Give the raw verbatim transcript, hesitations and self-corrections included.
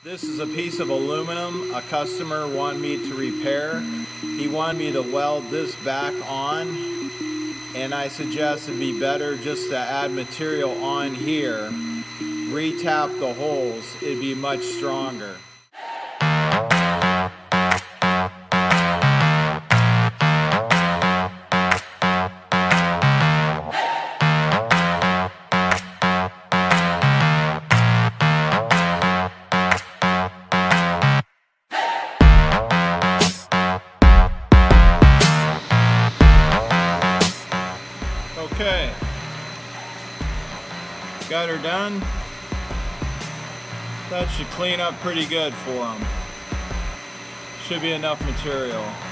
This is a piece of aluminum a customer wanted me to repair. He wanted me to weld this back on, and I suggested it'd be better just to add material on here, re-tap the holes, it'd be much stronger. Okay, got her done. That should clean up pretty good for them. Should be enough material.